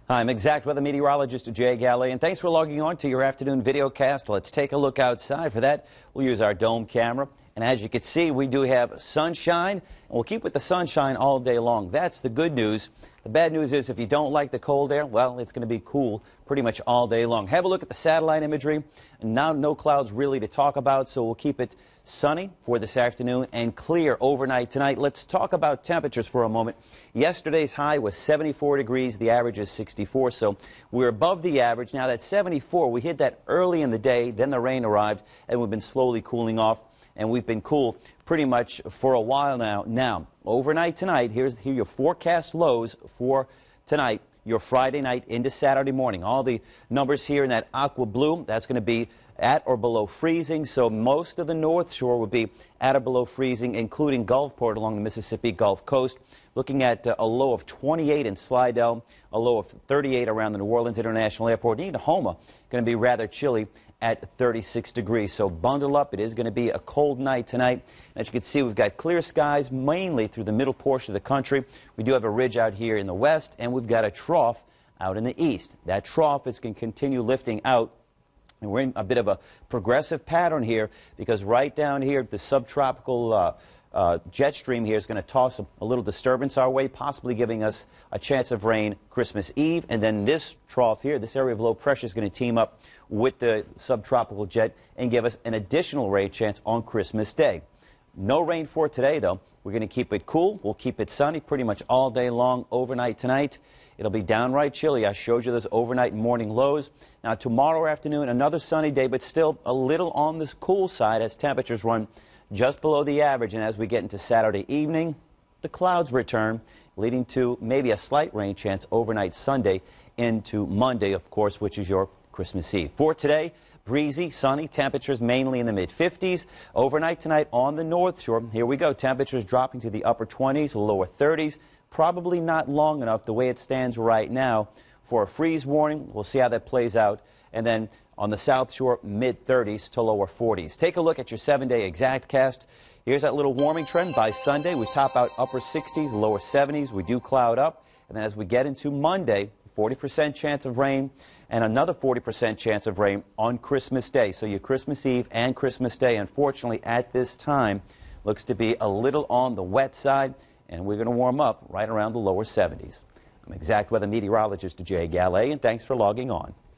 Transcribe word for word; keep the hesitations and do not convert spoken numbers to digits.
Hi, I'm exact weather meteorologist Jay Galley, and thanks for logging on to your afternoon video cast. Let's take a look outside. For that, we'll use our dome camera. And as you can see, we do have sunshine, and we'll keep with the sunshine all day long. That's the good news. The bad news is if you don't like the cold air, well, it's going to be cool pretty much all day long. Have a look at the satellite imagery. Now no clouds really to talk about, so we'll keep it sunny for this afternoon and clear overnight tonight. Let's talk about temperatures for a moment. Yesterday's high was seventy-four degrees. The average is sixty-four, so we're above the average. Now that seventy-four, we hit that early in the day, then the rain arrived, and we've been slowly cooling off. And we've been cool pretty much for a while now. Now, overnight tonight, here's here are your forecast lows for tonight, your Friday night into Saturday morning. All the numbers here in that aqua blue, that's going to be at or below freezing. So most of the North Shore will be at or below freezing, including Gulfport along the Mississippi Gulf Coast. Looking at uh, a low of twenty-eight in Slidell, a low of thirty-eight around the New Orleans International Airport. Even Houma going to be rather chilly at thirty-six degrees. So bundle up. It is going to be a cold night tonight. As you can see, we've got clear skies mainly through the middle portion of the country. We do have a ridge out here in the west, and we've got a trough out in the east. That trough is going to continue lifting out. And we're in a bit of a progressive pattern here because right down here, the subtropical uh, uh, jet stream here is going to toss a, a little disturbance our way, possibly giving us a chance of rain Christmas Eve. And then this trough here, this area of low pressure, is going to team up with the subtropical jet and give us an additional rain chance on Christmas Day. No rain for today, though. We're going to keep it cool. We'll keep it sunny pretty much all day long overnight tonight. It'll be downright chilly. I showed you those overnight and morning lows. Now, tomorrow afternoon, another sunny day, but still a little on the cool side as temperatures run just below the average. And as we get into Saturday evening, the clouds return, leading to maybe a slight rain chance overnight Sunday into Monday, of course, which is your Christmas Eve. For today, breezy, sunny, temperatures mainly in the mid fifties. Overnight tonight on the North Shore, here we go. Temperatures dropping to the upper twenties, lower thirties. Probably not long enough the way it stands right now for a freeze warning. We'll see how that plays out. And then on the South Shore, mid thirties to lower forties. Take a look at your seven-day exact cast. Here's that little warming trend. By Sunday, we top out upper sixties, lower seventies. We do cloud up. And then as we get into Monday, forty percent chance of rain and another forty percent chance of rain on Christmas Day. So your Christmas Eve and Christmas Day, unfortunately, at this time, looks to be a little on the wet side. And we're going to warm up right around the lower seventies. I'm exact weather meteorologist Jay Galley, and thanks for logging on.